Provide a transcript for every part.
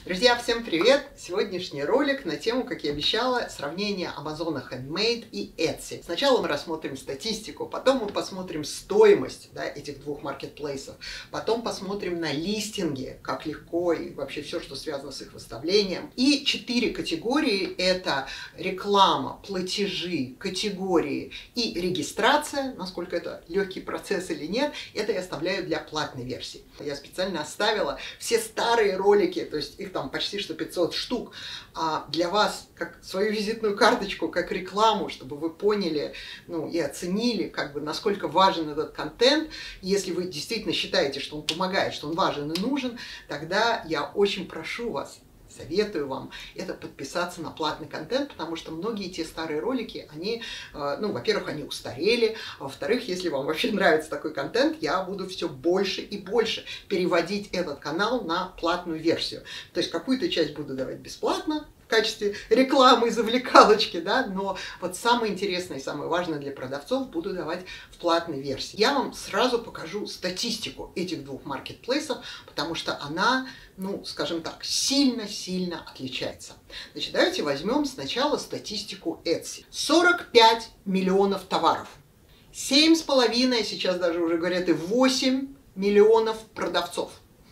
Друзья, всем привет! Сегодняшний ролик на тему, как я обещала, сравнение Amazon Handmade и Etsy. Сначала мы рассмотрим статистику, потом мы посмотрим стоимость этих двух маркетплейсов, потом посмотрим на листинги, как легко и вообще все, что связано с их выставлением. И 4 категории – это реклама, платежи, категории и регистрация, насколько это легкий процесс или нет, это я оставляю для платной версии. Я специально оставила все старые ролики, то есть их там почти что 500 штук, для вас, как свою визитную карточку, как рекламу, чтобы вы поняли, и оценили, насколько важен этот контент. Если вы действительно считаете, что он помогает, что он важен и нужен, тогда я очень прошу вас, советую вам это подписаться на платный контент, потому что многие те старые ролики, они, во-первых, они устарели, а во-вторых, если вам вообще нравится такой контент, я буду все больше и больше переводить этот канал на платную версию. То есть какую-то часть буду давать бесплатно, в качестве рекламы и завлекалочки, но вот самое интересное и самое важное для продавцов буду давать в платной версии. Я вам сразу покажу статистику этих двух маркетплейсов, потому что она, скажем так, сильно-сильно отличается. Значит, давайте возьмем сначала статистику Etsy. 45 миллионов товаров, 7,5, сейчас даже уже говорят и 8 миллионов продавцов.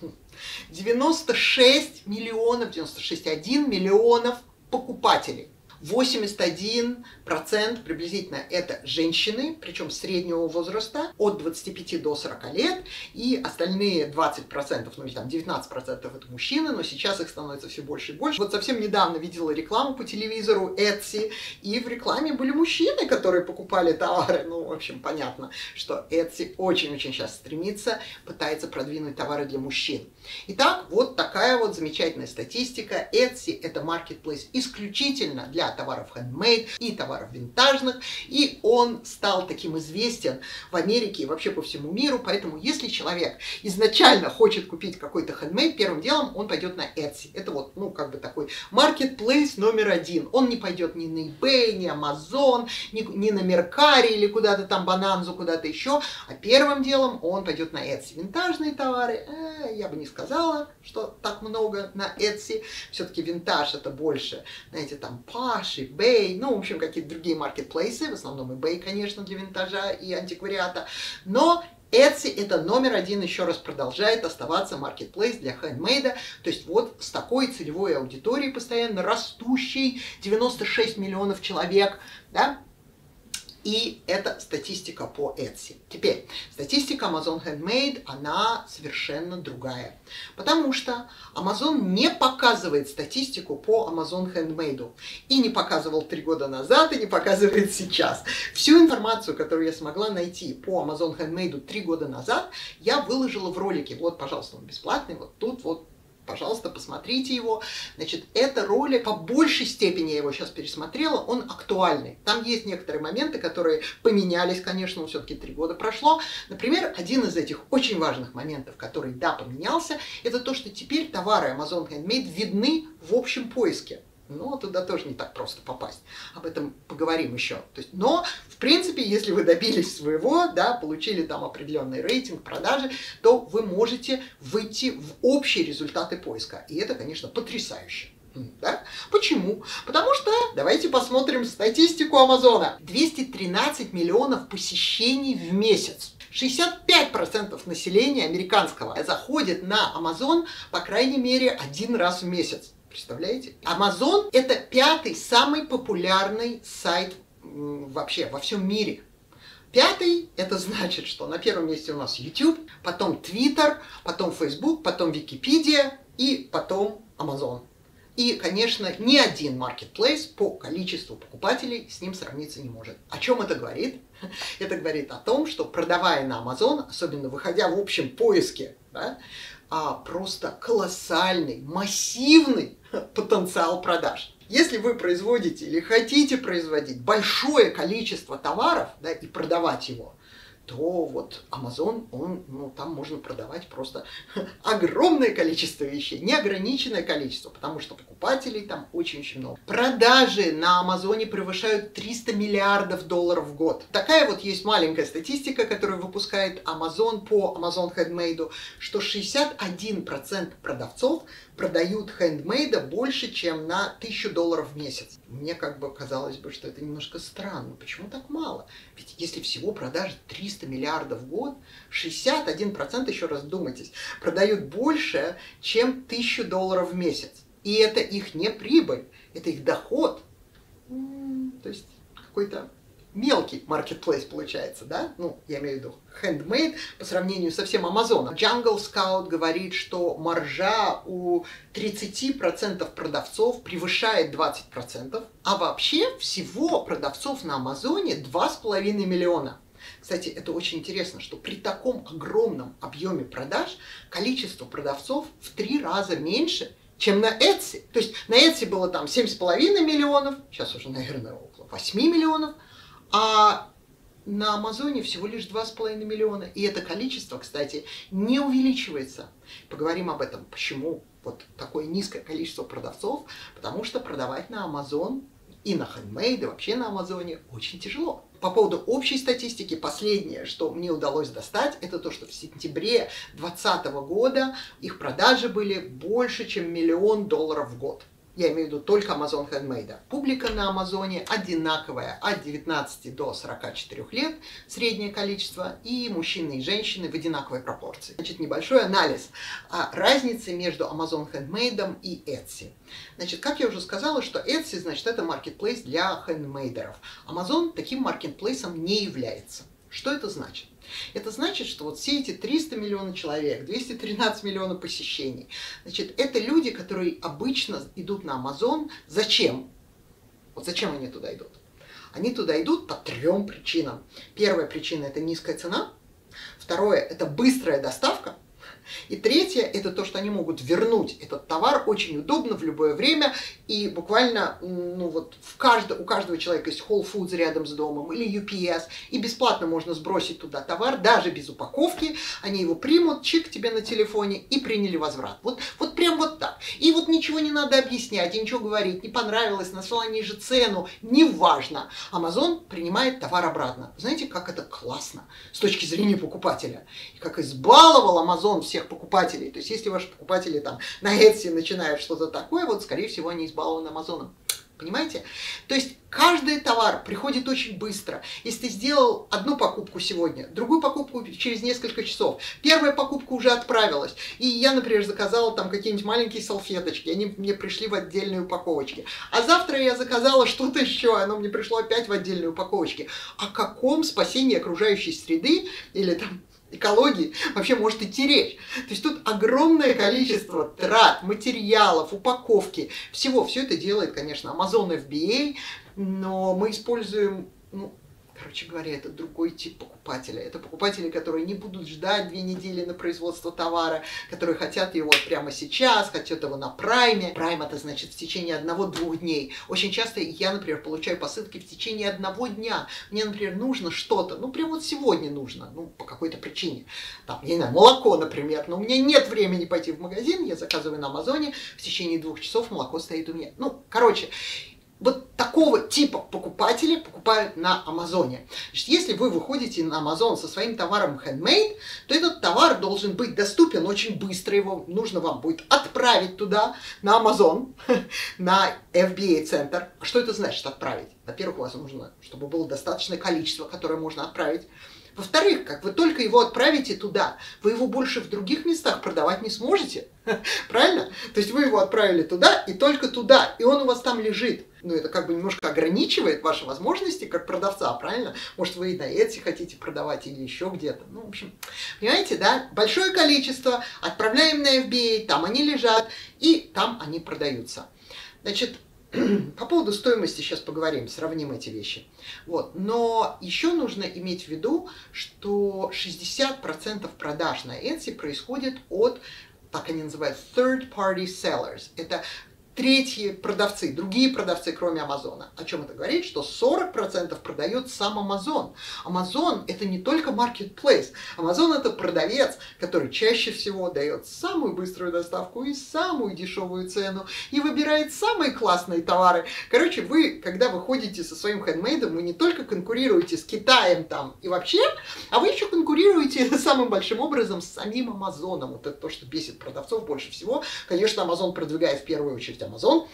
96 миллионов, 96,1 миллионов покупателей. 81% приблизительно это женщины, причем среднего возраста, от 25 до 40 лет, и остальные 20%, 19% это мужчины, но сейчас их становится все больше и больше. Вот совсем недавно видела рекламу по телевизору Etsy, и в рекламе были мужчины, которые покупали товары. В общем, понятно, что Etsy очень-очень сейчас стремится, пытается продвинуть товары для мужчин. Итак, вот такая вот замечательная статистика. Etsy это маркетплейс исключительно для товаров handmade и товаров винтажных, и он стал таким известен в Америке и вообще по всему миру, поэтому если человек изначально хочет купить какой-то handmade, первым делом он пойдет на Etsy. Это вот, такой маркетплейс номер один. Он не пойдет ни на eBay, ни Amazon, ни на Mercari или куда-то там, Bonanza, куда-то еще, а первым делом он пойдет на Etsy. Винтажные товары, я бы не сказала, что так много на Etsy. Все-таки винтаж это больше, знаете, там Pash, eBay, в общем, какие-то другие маркетплейсы, в основном eBay, конечно, для винтажа и антиквариата, но Etsy это номер один, еще раз продолжает оставаться маркетплейс для хендмейда, то есть вот с такой целевой аудиторией постоянно растущей, 96 миллионов человек, и это статистика по Etsy. Теперь, статистика Amazon Handmade, она совершенно другая. Потому что Amazon не показывает статистику по Amazon Handmade. И не показывал 3 года назад, и не показывает сейчас. Всю информацию, которую я смогла найти по Amazon Handmade 3 года назад, я выложила в ролике. Вот, пожалуйста, он бесплатный, вот тут вот. Пожалуйста, посмотрите его. Значит, это ролик, по большей степени я его сейчас пересмотрела, он актуальный. Там есть некоторые моменты, которые поменялись, конечно, все-таки 3 года прошло. Например, один из этих очень важных моментов, который, поменялся, это то, что теперь товары Amazon Handmade видны в общем поиске. Туда тоже не так просто попасть. Об этом поговорим еще. Но, в принципе, если вы добились своего, получили там определенный рейтинг, продажи, то вы можете выйти в общие результаты поиска. И это, конечно, потрясающе. Почему? Потому что, давайте посмотрим статистику Амазона. 213 миллионов посещений в месяц. 65% населения американского заходит на Amazon, по крайней мере, 1 раз в месяц. Представляете? Amazon это 5-й самый популярный сайт вообще во всем мире. 5-й это значит, что на первом месте у нас YouTube, потом Twitter, потом Facebook, потом Википедия и потом Amazon. И, конечно, ни один маркетплейс по количеству покупателей с ним сравниться не может. О чем это говорит? Это говорит о том, что продавая на Amazon, особенно выходя в общем поиске, просто колоссальный, массивный потенциал продаж. Если вы производите или хотите производить большое количество товаров и продавать его, то вот Amazon, там можно продавать просто огромное количество вещей, неограниченное количество, потому что покупателей там очень-очень много. Продажи на Амазоне превышают 300 миллиардов долларов в год. Такая вот есть маленькая статистика, которую выпускает Amazon по Amazon Handmade, что 61% продавцов продают хендмейда больше, чем на $1000 в месяц. Мне как бы казалось бы, что это немножко странно. Почему так мало? Ведь если всего продаж 300 миллиардов в год, 61%, еще раз вдумайтесь, продают больше, чем $1000 в месяц. И это их не прибыль, это их доход. То есть какой-то мелкий маркетплейс получается, да? Ну, я имею в виду handmade по сравнению со всем Амазоном. Jungle Scout говорит, что маржа у 30% продавцов превышает 20%, а вообще всего продавцов на Амазоне 2,5 миллиона. Кстати, это очень интересно, что при таком огромном объеме продаж количество продавцов в 3 раза меньше, чем на Etsy. То есть на Etsy было там 7,5 миллионов, сейчас уже, наверное, около 8 миллионов, а на Амазоне всего лишь 2,5 миллиона. И это количество, кстати, не увеличивается. Поговорим об этом. Почему вот такое низкое количество продавцов? Потому что продавать на Амазон и на Handmade, и вообще на Амазоне очень тяжело. По поводу общей статистики, последнее, что мне удалось достать, это то, что в сентябре 2020 года их продажи были больше, чем $1 миллион в год. Я имею в виду только Amazon Handmade. Публика на Амазоне одинаковая от 19 до 44 лет, среднее количество, и мужчины и женщины в одинаковой пропорции. Значит, небольшой анализ разницы между Amazon Handmade и Etsy. Значит, как я уже сказала, что Etsy, значит, это маркетплейс для хендмейдеров. Amazon таким маркетплейсом не является. Что это значит? Это значит, что вот все эти 300 миллионов человек, 213 миллионов посещений, значит, это люди, которые обычно идут на Amazon. Зачем? Вот зачем они туда идут? Они туда идут по 3 причинам. Первая причина – это низкая цена. Второе – это быстрая доставка. И третье, это то, что они могут вернуть этот товар очень удобно в любое время. И буквально ну вот у каждого человека есть Whole Foods рядом с домом или UPS. И бесплатно можно сбросить туда товар, даже без упаковки. Они его примут, чик тебе на телефоне и приняли возврат. Вот прям вот так. И вот ничего не надо объяснять, ничего говорить, не понравилось, нашла ниже цену, неважно. Amazon принимает товар обратно. Знаете, как это классно с точки зрения покупателя. И как избаловал Amazon всех покупателей. То есть, если ваши покупатели там на Etsy начинают что-то такое, вот, скорее всего, они избалованы Амазоном. Понимаете? То есть, каждый товар приходит очень быстро. Если ты сделал одну покупку сегодня, другую покупку через несколько часов, первая покупка уже отправилась. И я, например, заказала там какие-нибудь маленькие салфеточки, они мне пришли в отдельной упаковочке. А завтра я заказала что-то еще, оно мне пришло опять в отдельной упаковочке. О каком спасении окружающей среды или там экологии вообще может идти речь. То есть тут огромное количество трат, материалов, упаковки, всего. Все это делает, конечно, Amazon FBA, но мы используем, короче говоря, это другой тип покупателя. Это покупатели, которые не будут ждать 2 недели на производство товара, которые хотят его прямо сейчас, хотят его на прайме. Прайм это значит в течение 1-2 дней. Очень часто я, например, получаю посылки в течение 1 дня. Мне, например, нужно что-то, прям вот сегодня нужно, по какой-то причине. Там, я не знаю, молоко, например, но у меня нет времени пойти в магазин, я заказываю на Амазоне, в течение 2 часов молоко стоит у меня. Короче, вот такого типа покупатели покупают на Амазоне. Значит, если вы выходите на Амазон со своим товаром Handmade, то этот товар должен быть доступен очень быстро. Его нужно вам будет отправить туда, на Амазон, на FBA-центр. А что это значит отправить? Во-первых, у вас нужно, чтобы было достаточное количество, которое можно отправить. Во-вторых, как вы только его отправите туда, вы его больше в других местах продавать не сможете. Правильно? То есть вы его отправили туда и только туда, и он у вас там лежит. Это как бы немножко ограничивает ваши возможности как продавца, правильно? Может, вы и на Etsy хотите продавать или еще где-то. В общем, понимаете, да? Большое количество, отправляем на FBA, там они лежат, и там они продаются. Значит, по поводу стоимости сейчас поговорим, сравним эти вещи. Но еще нужно иметь в виду, что 60% продаж на Etsy происходит от, так они называют, third-party sellers. Это третьи продавцы, другие продавцы, кроме Амазона. О чем это говорит? Что 40% продает сам Амазон. Амазон это не только marketplace. Амазон это продавец, который чаще всего дает самую быструю доставку и самую дешевую цену, и выбирает самые классные товары. Короче, вы, когда вы ходите со своим хендмейдом, вы не только конкурируете с Китаем там и вообще, а вы еще конкурируете самым большим образом с самим Амазоном. Вот это то, что бесит продавцов больше всего. Конечно, Амазон продвигает в первую очередь Amazon,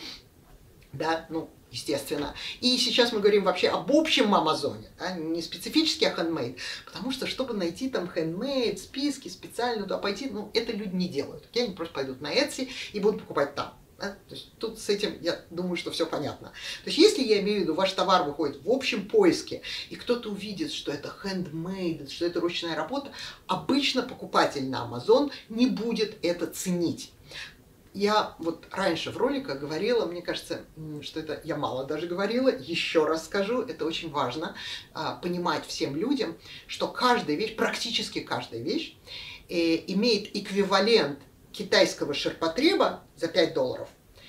да, ну, естественно. И сейчас мы говорим вообще об общем Амазоне, да, не специфически о handmade, потому что, чтобы найти там handmade, списки специально туда пойти, ну, это люди не делают. Okay? Они просто пойдут на Etsy и будут покупать там. Да? То есть тут с этим, я думаю, что все понятно. То есть если я имею в виду, ваш товар выходит в общем поиске, и кто-то увидит, что это handmade, что это ручная работа, обычно покупатель на Amazon не будет это ценить. Я вот раньше в роликах говорила, мне кажется, что это я мало даже говорила, еще раз скажу, это очень важно, понимать всем людям, что каждая вещь, практически каждая вещь, имеет эквивалент китайского ширпотреба за $5.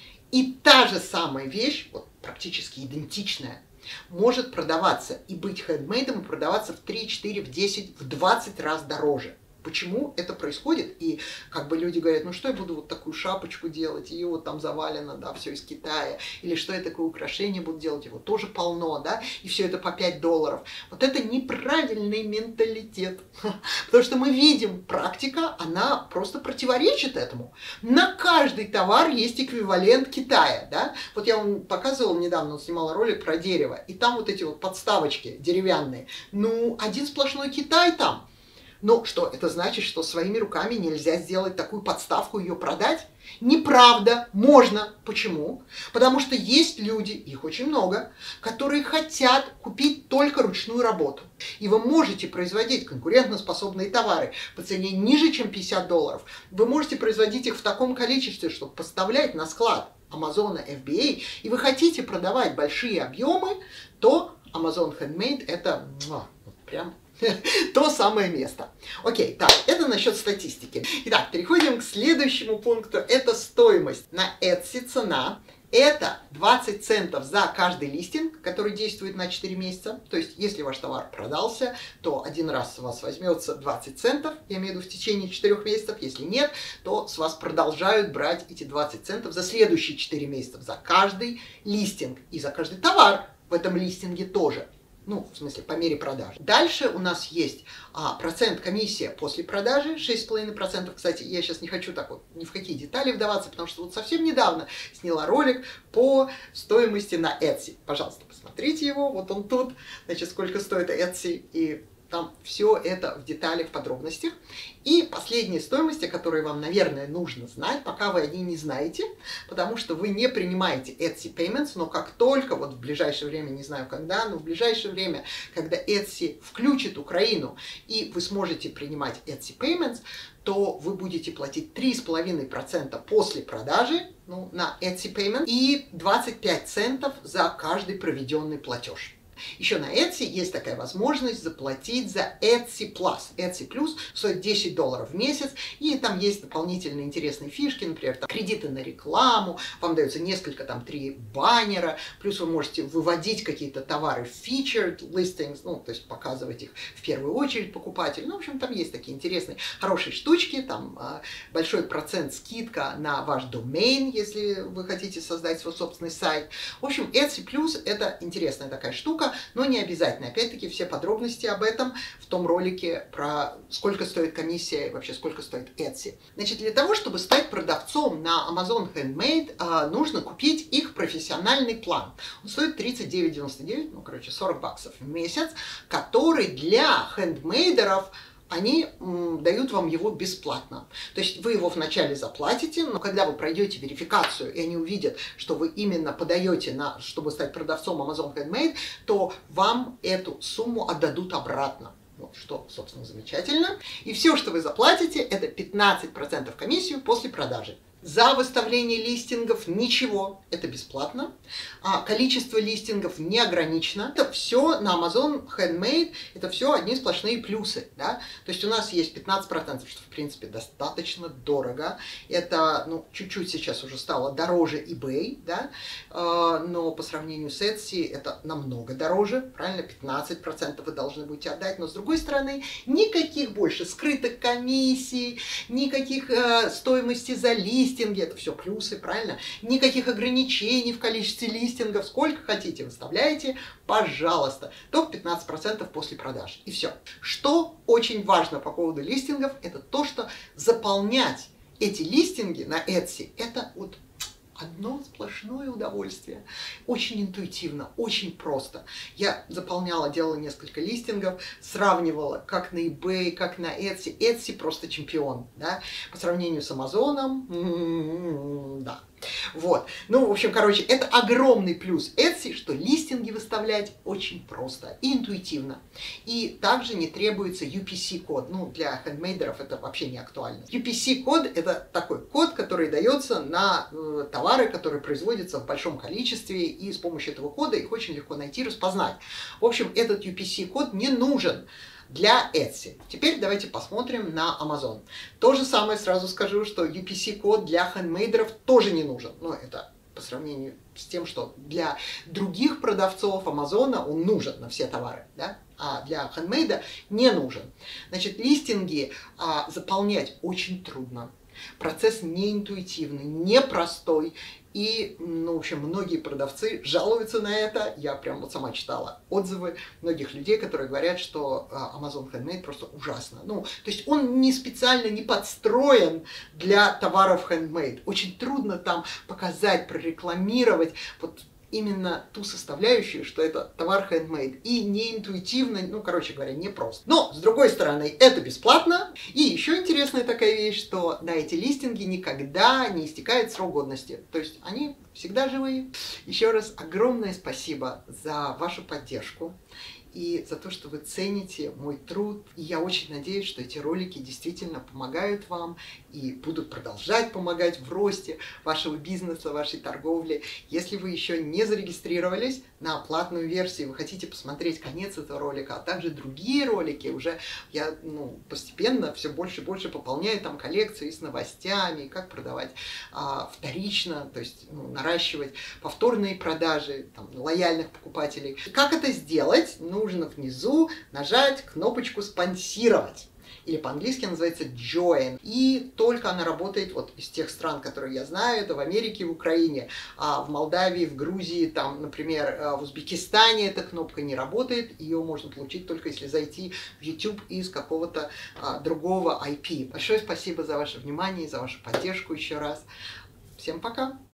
И та же самая вещь, вот, практически идентичная, может продаваться и быть хендмейдом, и продаваться в 3, 4, в 10, в 20 раз дороже. Почему это происходит? И как бы люди говорят, ну что я буду вот такую шапочку делать, ее вот там завалено, да, все из Китая, или что я такое украшение буду делать, его тоже полно, да, и все это по $5. Вот это неправильный менталитет, потому что мы видим, практика, она просто противоречит этому. На каждый товар есть эквивалент Китая, да, вот я вам показывала недавно, снимала ролик про дерево, и там вот эти вот подставочки деревянные, ну, один сплошной Китай там. Ну что, это значит, что своими руками нельзя сделать такую подставку и ее продать? Неправда, можно. Почему? Потому что есть люди, их очень много, которые хотят купить только ручную работу. И вы можете производить конкурентоспособные товары по цене ниже, чем $50. Вы можете производить их в таком количестве, чтобы поставлять на склад Amazon FBA, и вы хотите продавать большие объемы, то Amazon Handmade это прям то самое место. Окей, так, это насчет статистики. Итак, переходим к следующему пункту. Это стоимость. На Etsy цена. Это 20 центов за каждый листинг, который действует на 4 месяца. То есть, если ваш товар продался, то один раз с вас возьмется 20 центов, я имею в виду в течение 4 месяцев. Если нет, то с вас продолжают брать эти 20 центов за следующие 4 месяца, за каждый листинг и за каждый товар в этом листинге тоже. Ну, в смысле, по мере продажи. Дальше у нас есть процент комиссия после продажи, 6,5%. Кстати, я сейчас не хочу так вот ни в какие детали вдаваться, потому что вот совсем недавно сняла ролик по стоимости на Etsy. Пожалуйста, посмотрите его, вот он тут. Значит, сколько стоит Etsy, и там все это в деталях, в подробностях. И последняя стоимость, о которой вам, наверное, нужно знать, пока вы о ней не знаете, потому что вы не принимаете Etsy Payments, но как только, вот в ближайшее время, не знаю когда, но в ближайшее время, когда Etsy включит Украину, и вы сможете принимать Etsy Payments, то вы будете платить 3,5% после продажи, ну, на Etsy Payment и 25 центов за каждый проведенный платеж. Еще на Etsy есть такая возможность заплатить за Etsy Plus. Etsy Plus стоит $10 в месяц, и там есть дополнительные интересные фишки, например, там, кредиты на рекламу, вам дается несколько, там, 3 баннера, плюс вы можете выводить какие-то товары в featured listings, ну, то есть показывать их в первую очередь покупателю. Ну, в общем, там есть такие интересные, хорошие штучки, там большой процент скидка на ваш домен, если вы хотите создать свой собственный сайт. В общем, Etsy Plus это интересная такая штука, но не обязательно. Опять-таки, все подробности об этом в том ролике про сколько стоит комиссия и вообще сколько стоит Etsy. Значит, для того, чтобы стать продавцом на Amazon Handmade, нужно купить их профессиональный план. Он стоит $39,99, ну, короче, $40 в месяц, который для хендмейдеров они дают вам его бесплатно. То есть вы его вначале заплатите, но когда вы пройдете верификацию, и они увидят, что вы именно подаете на, чтобы стать продавцом Amazon Handmade, то вам эту сумму отдадут обратно. Вот, что, собственно, замечательно. И все, что вы заплатите, это 15% комиссию после продажи. За выставление листингов ничего, это бесплатно. Количество листингов не ограничено. Это все на Amazon Handmade, это все одни сплошные плюсы. Да? То есть у нас есть 15%, что в принципе достаточно дорого. Это чуть-чуть сейчас уже стало дороже eBay, да? Но по сравнению с Etsy это намного дороже. Правильно, 15% вы должны будете отдать. Но с другой стороны, никаких больше скрытых комиссий, никаких стоимости за листинги, это все плюсы, правильно? Никаких ограничений в количестве листингов, сколько хотите выставляете, пожалуйста. Только 15% после продаж. И все. Что очень важно по поводу листингов, это то, что заполнять эти листинги на Etsy, это вот одно сплошное удовольствие. Очень интуитивно, очень просто. Я заполняла, делала несколько листингов, сравнивала как на eBay, как на Etsy. Etsy просто чемпион, да? По сравнению с Амазоном, да. Вот. В общем, короче, это огромный плюс Etsy, что листинги выставлять очень просто и интуитивно. И также не требуется UPC-код. Для хендмейдеров это вообще не актуально. UPC-код – это такой код, который дается на товары, которые производятся в большом количестве, и с помощью этого кода их очень легко найти и распознать. В общем, этот UPC-код не нужен для Etsy. Теперь давайте посмотрим на Amazon. То же самое сразу скажу, что UPC-код для хендмейдеров тоже не нужен. Это по сравнению с тем, что для других продавцов Амазона он нужен на все товары, да? А для хендмейда не нужен. Значит, листинги заполнять очень трудно. Процесс неинтуитивный, непростой. И, в общем, многие продавцы жалуются на это. Я прям сама читала отзывы многих людей, которые говорят, что Amazon Handmade просто ужасно. То есть он не специально не подстроен для товаров handmade. Очень трудно там показать, прорекламировать именно ту составляющую, что это товар handmade, и неинтуитивно, короче говоря, непросто. Но, с другой стороны, это бесплатно. И еще интересная такая вещь, что на эти листинги никогда не истекает срок годности. То есть они всегда живые. Еще раз огромное спасибо за вашу поддержку и за то, что вы цените мой труд. И я очень надеюсь, что эти ролики действительно помогают вам и будут продолжать помогать в росте вашего бизнеса, вашей торговли. Если вы еще не зарегистрировались на платную версию, вы хотите посмотреть конец этого ролика, а также другие ролики, уже я постепенно все больше и больше пополняю там коллекцию и с новостями, и как продавать вторично, то есть наращивать повторные продажи лояльных покупателей. Как это сделать? Нужно внизу нажать кнопочку «Спонсировать». Или по-английски называется Join. И только она работает из тех стран, которые я знаю, это в Америке, в Украине, а в Молдавии, в Грузии, например, в Узбекистане эта кнопка не работает. Ее можно получить только если зайти в YouTube из какого-то другого IP. Большое спасибо за ваше внимание и за вашу поддержку еще раз. Всем пока!